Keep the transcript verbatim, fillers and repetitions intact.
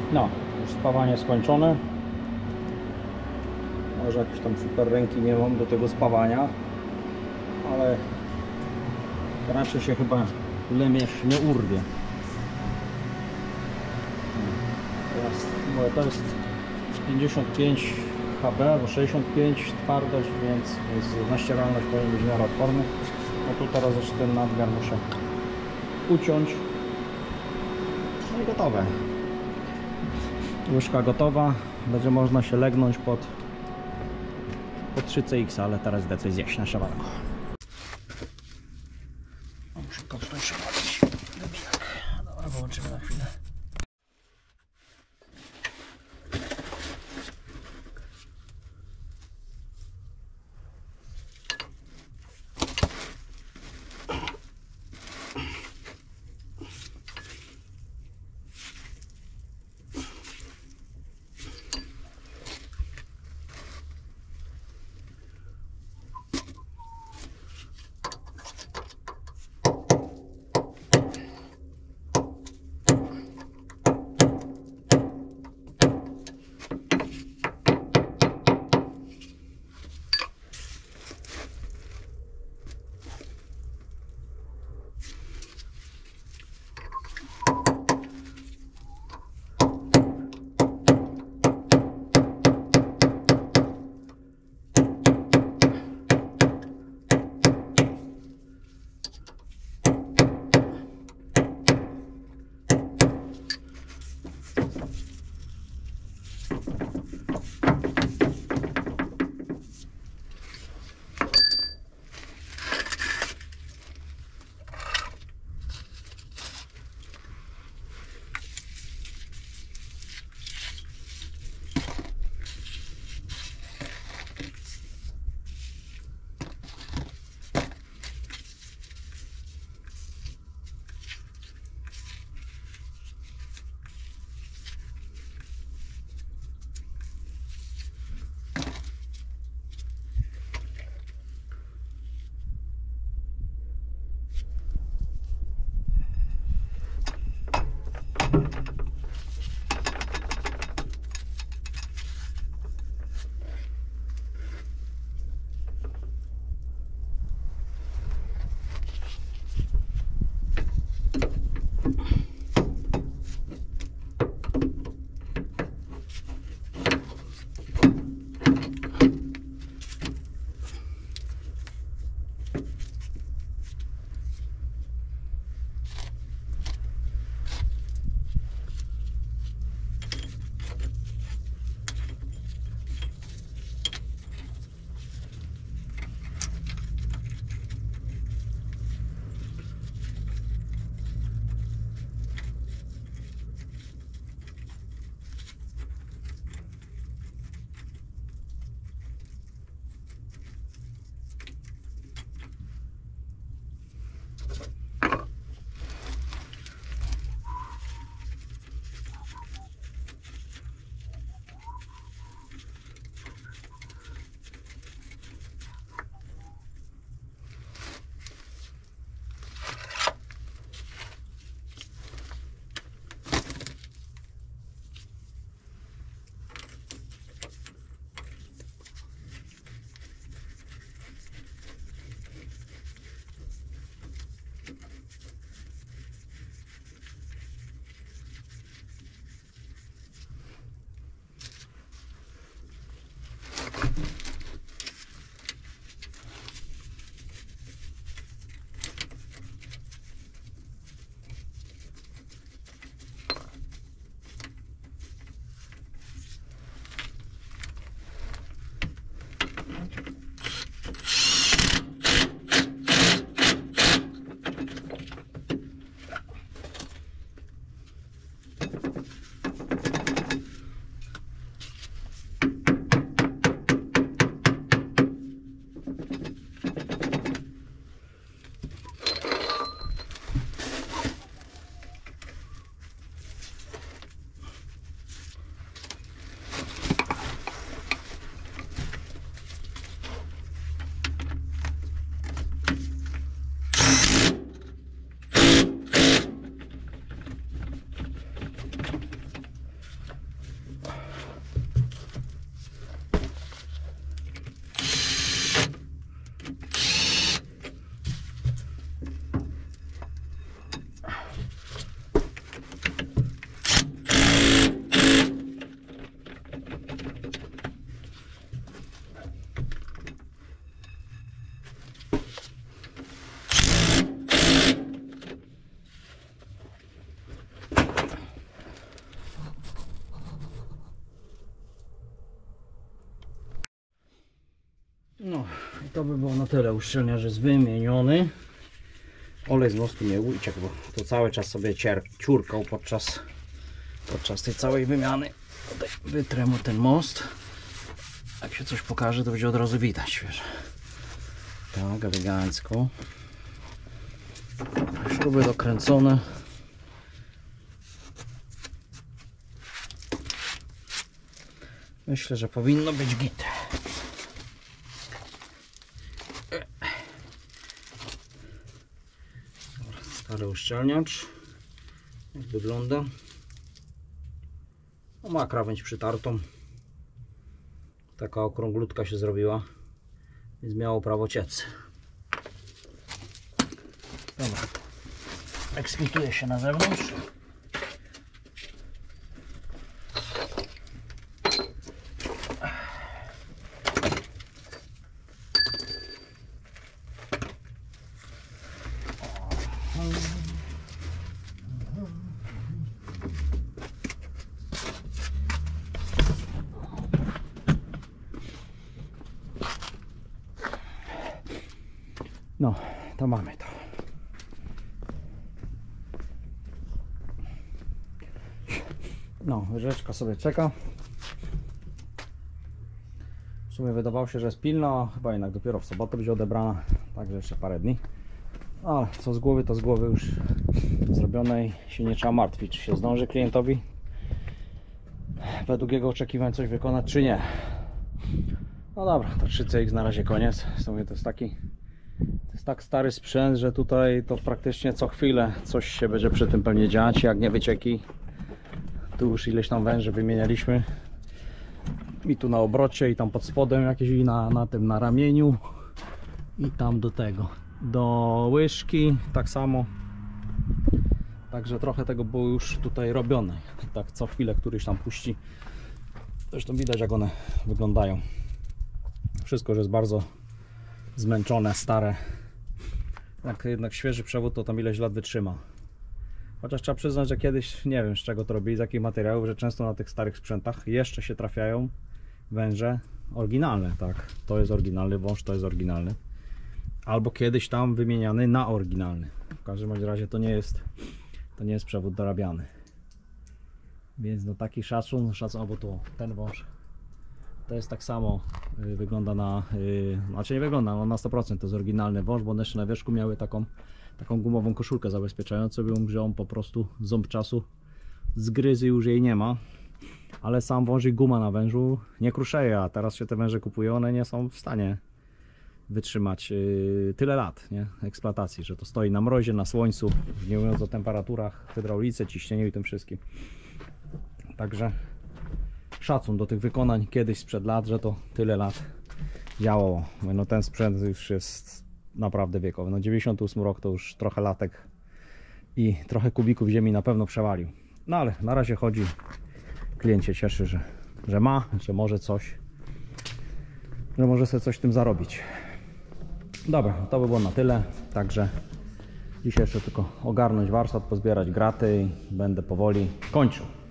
No, już spawanie skończone. Może jakieś tam super ręki nie mam do tego spawania, ale raczej się chyba lemierz nie urwie. To jest pięćdziesiąt pięć H B albo sześćdziesiąt pięć twardość, więc, więc na ścieralność powinien być w miarę odporny. No tu teraz jeszcze ten nadmiar muszę uciąć. No i gotowe. Łyżka gotowa. Będzie można się legnąć pod, pod trzy C X, ale teraz idę coś zjeść na szawarko. Muszę kopnąć jakiś wybieg. Dobra, wyłączymy na chwilę. No i to by było na tyle. Uszczelniacz jest wymieniony. Olej z mostu nie uciekł, bo to cały czas sobie cier, ciurkał podczas, podczas tej całej wymiany. Tutaj wytrę mu ten most. Jak się coś pokaże, to będzie od razu widać, wiesz. Tak, elegancko. Śruby dokręcone. Myślę, że powinno być git. Stary uszczelniacz. Jak wygląda? No, ma krawędź przytartą. Taka okrąglutka się zrobiła, więc miało prawo ciec. Dobra. Eksmituje się na zewnątrz. No, to mamy to. No, łyżeczka sobie czeka. W sumie wydawało się, że jest pilna, chyba jednak dopiero w sobotę będzie odebrana, także jeszcze parę dni. Ale co z głowy, to z głowy już zrobionej się nie trzeba martwić, czy się zdąży klientowi według jego oczekiwań coś wykonać, czy nie. No dobra, to trzy C X na razie koniec. W sumie to jest taki To jest tak stary sprzęt, że tutaj to praktycznie co chwilę coś się będzie przy tym pewnie dziać, jak nie wycieki. Tu już ileś tam węży wymienialiśmy. I tu na obrocie, i tam pod spodem jakieś, i na, na tym, na ramieniu. I tam do tego, do łyżki, tak samo. Także trochę tego było już tutaj robione. Tak co chwilę któryś tam puści. Zresztą widać, jak one wyglądają. Wszystko już jest bardzo zmęczone, stare. Jak jednak świeży przewód, to tam ileś lat wytrzyma. Chociaż trzeba przyznać, że kiedyś nie wiem z czego to robili, z jakich materiałów, że często na tych starych sprzętach jeszcze się trafiają węże oryginalne, tak. To jest oryginalny wąż, to jest oryginalny. Albo kiedyś tam wymieniany na oryginalny. W każdym razie to nie jest to nie jest przewód dorabiany. Więc no taki szacun, szacun, albo tu ten wąż. To jest tak samo, y, wygląda na, y, znaczy nie wygląda, no na sto procent to jest oryginalny wąż, bo one jeszcze na wierzchu miały taką, taką gumową koszulkę zabezpieczającą, że on po prostu ząb czasu zgryzł i już jej nie ma. Ale sam wąż i guma na wężu nie kruszeje, a teraz się te węże kupuje, one nie są w stanie wytrzymać y, tyle lat, nie, eksploatacji, że to stoi na mrozie, na słońcu, nie mówiąc o temperaturach, hydraulice, ciśnieniu i tym wszystkim. Także szacun do tych wykonań kiedyś sprzed lat, że to tyle lat działało. No ten sprzęt już jest naprawdę wiekowy. No dziewięćdziesiąty ósmy rok to już trochę latek i trochę kubików ziemi na pewno przewalił. No ale na razie chodzi. Klient się cieszy, że, że ma, że może coś, że może sobie coś tym zarobić. Dobra, to by było na tyle. Także dzisiaj jeszcze tylko ogarnąć warsztat, pozbierać graty i będę powoli kończył.